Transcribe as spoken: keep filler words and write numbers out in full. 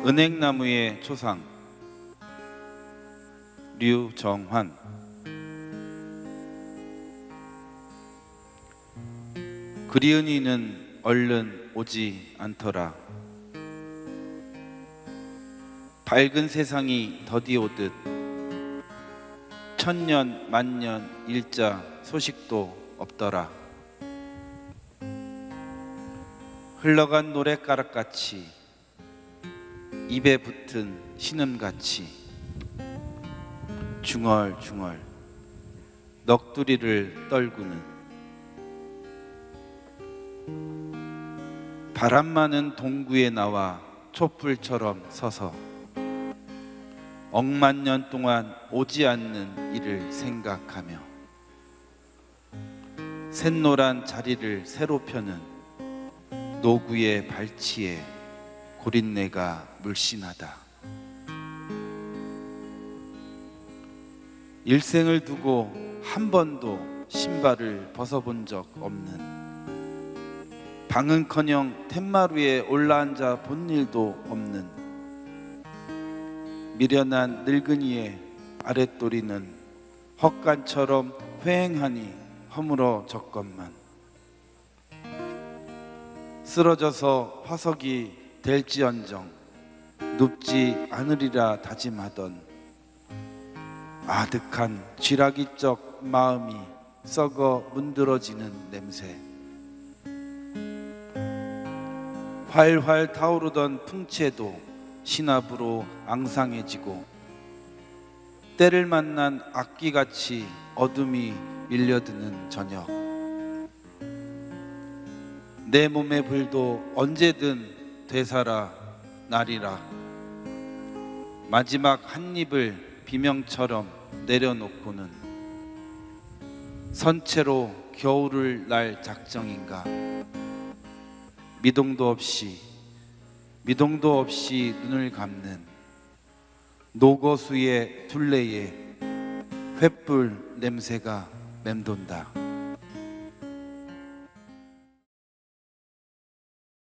은행나무의 초상 류정환. 그리은이는 얼른 오지 않더라. 밝은 세상이 더디 오듯 천년 만년 일자 소식도 없더라. 흘러간 노랫가락같이 입에 붙은 신음같이 중얼중얼 넋두리를 떨구는 바람 많은 동구에 나와 촛불처럼 서서 억만 년 동안 오지 않는 이를 생각하며 샛노란 자리를 새로 펴는 노구의 발치에 고린내가 물씬하다. 일생을 두고 한 번도 신발을 벗어본 적 없는, 방은커녕 텐마루에 올라앉아 본 일도 없는 미련한 늙은이의 아랫도리는 헛간처럼 휑하니 허물어졌건만 쓰러져서 화석이 될지언정 눕지 않으리라 다짐하던 아득한 쥐라기적 마음이 썩어 문드러지는 냄새, 활활 타오르던 풍채도 신압으로 앙상해지고 때를 만난 악기같이 어둠이 밀려드는 저녁, 내 몸의 불도 언제든 되살아 나리라. 마지막 한 입을 비명처럼 내려놓고는 선체로 겨울을 날 작정인가. 미동도 없이 미동도 없이 눈을 감는 노거수의 둘레에 횃불 냄새가 맴돈다.